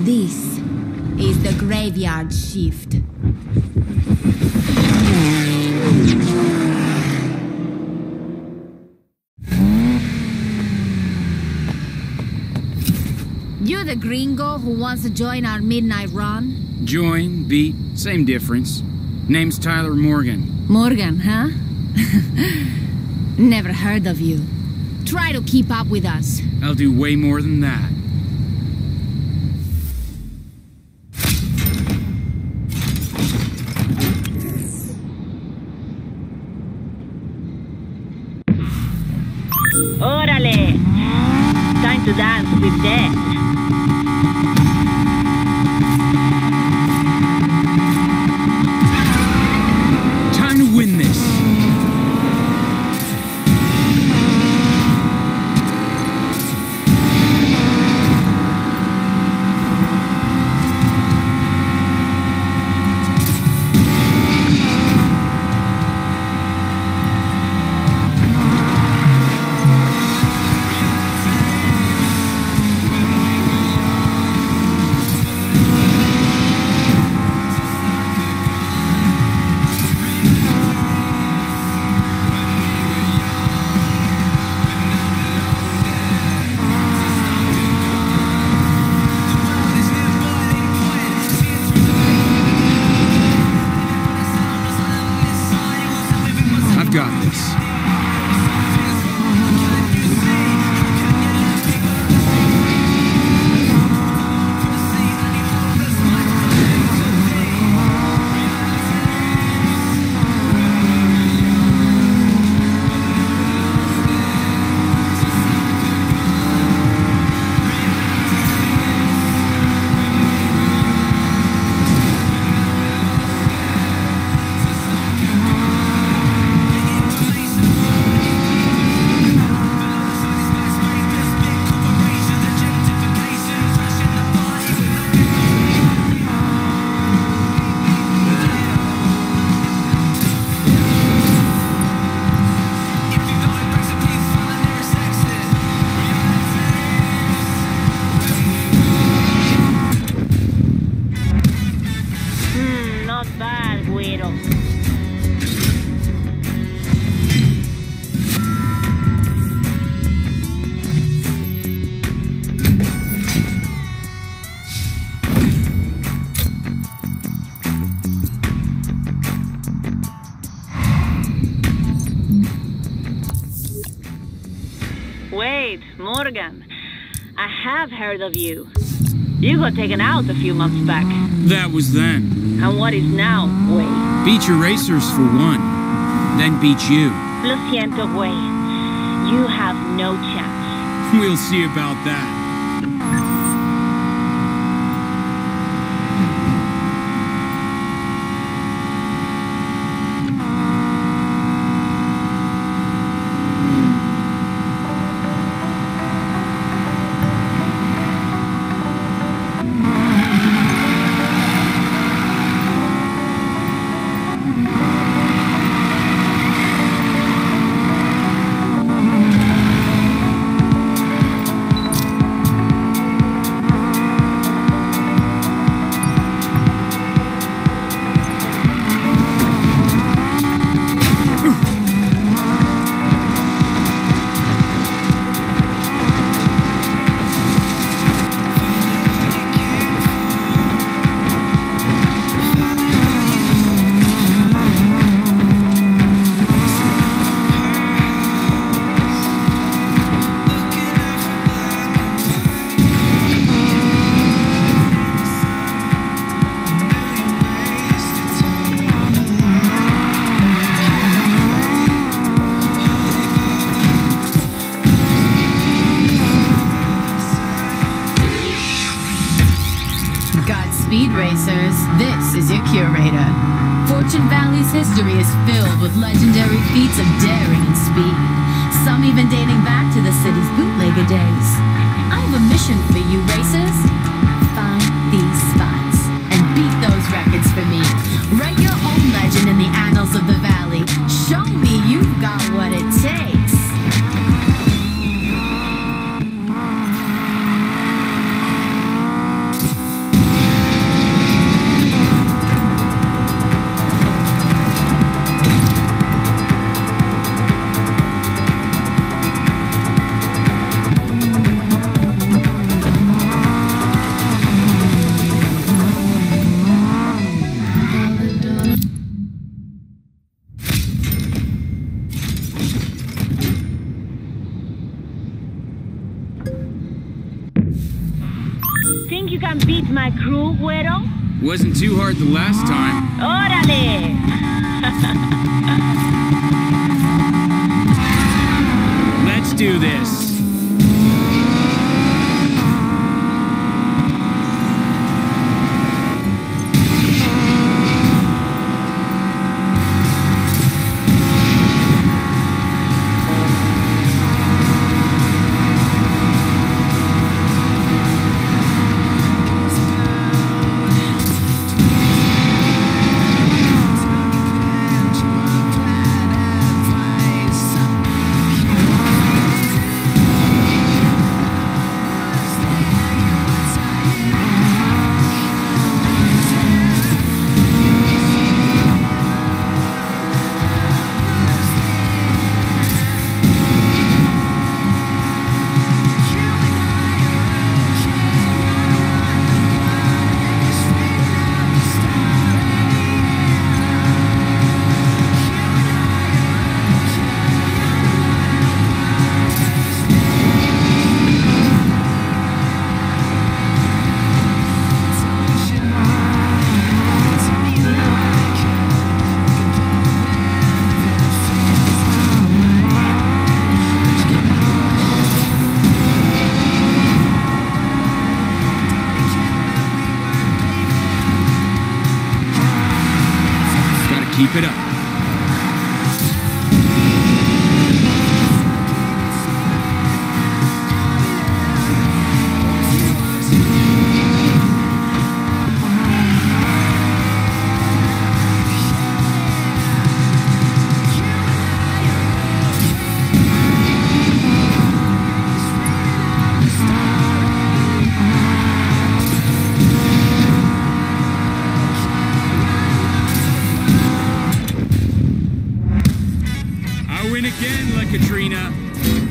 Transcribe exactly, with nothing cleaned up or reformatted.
This is the graveyard shift. You the gringo who wants to join our midnight run? Join, beat, same difference. Name's Tyler Morgan. Morgan, huh? Never heard of you. Try to keep up with us. I'll do way more than that. Orale! Time to dance with death. Time to win this. Got this. Wait, Morgan. I have heard of you. You got taken out a few months back. That was then. And what is now, Wade? Beat your racers for one. Then beat you. Lo siento, Wade. You have no chance. We'll see about that. Speed Racers, this is your curator. Fortune Valley's history is filled with legendary feats of daring and speed, some even dating back to the city's bootlegger days. I have a mission for you, racers. Find these spots and beat those records for me. Write your own legend in the annals of the valley. Show me you've got what it takes. my crew, Güero? Wasn't too hard the last time. Órale! Let's do this. Keep it up. Win again, La Katrina.